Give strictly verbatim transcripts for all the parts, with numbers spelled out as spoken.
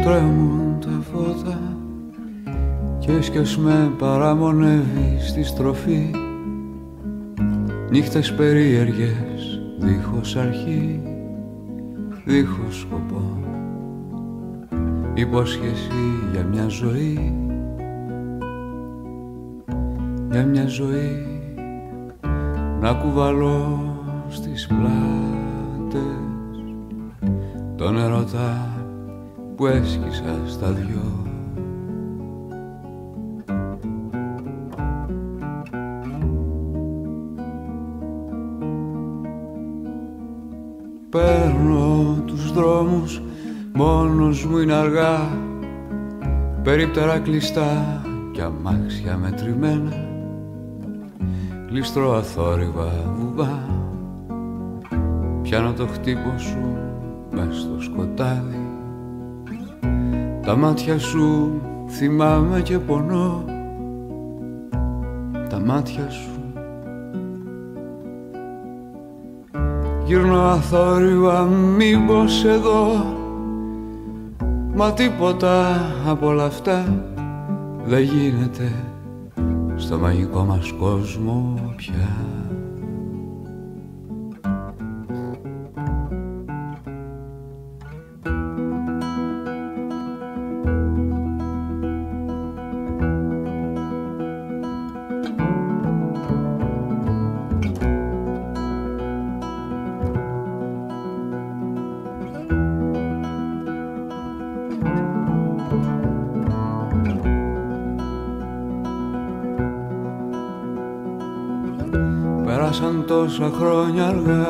τρέμουν τα φώτα κι έσκιος με παραμονεύει στη στροφή. Νύχτες περίεργες, δίχως αρχή, δίχως σκοπό. Υπόσχεση για μια ζωή, για μια ζωή να κουβαλώ στις πλάτες τον ερωτά που έσκυσα στα δυο. Παίρνω τους δρόμους, μόνος μου είναι αργά, περίπτερα κλειστά κι αμάξια μετρημένα. Γλιστρώ αθόρυβα βουβά, πιάνω το χτύπο σου μες στο σκοτάδι. Τα μάτια σου θυμάμαι και πονώ, τα μάτια σου. Γυρνώ αθόρυβα μήπως εδώ, μα τίποτα από όλα αυτά δεν γίνεται στο μαγικό μας κόσμο πια. Πέρασαν τόσα χρόνια αργά,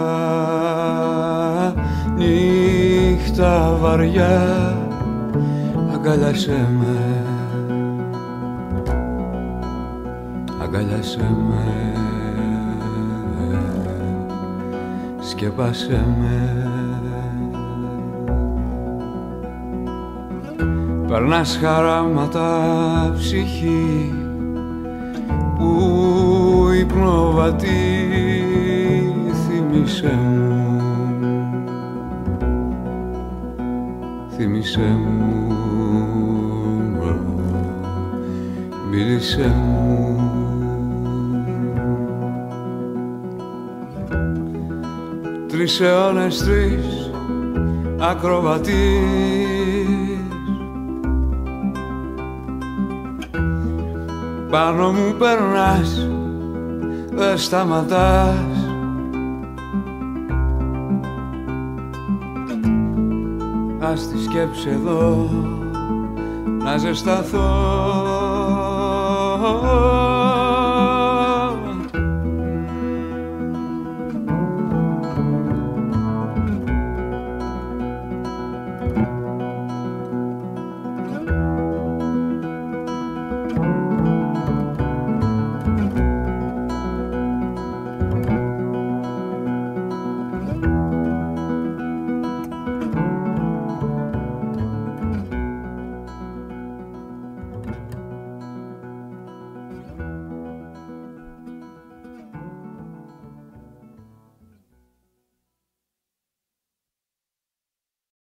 νύχτα βαριά, αγκάλιασέ με, αγκάλιασέ με, σκέπασέ με. Περνάς χαράματα ψυχή που υπνοβατή, θύμισέ μου, θύμισέ μου, μίλησέ μου. Τρεις αιώνες, τρεις ακροβατής, πάνω μου περνάς, δεν σταματάς. Ας τη σκέψη εδώ να ζεσταθώ.